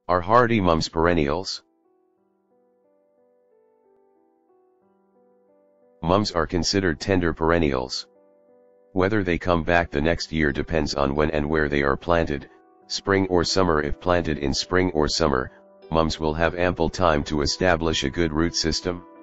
Are hardy mums perennials? Mums are considered tender perennials. Whether they come back the next year depends on when and where they are planted, spring or summer. If planted in spring or summer, mums will have ample time to establish a good root system.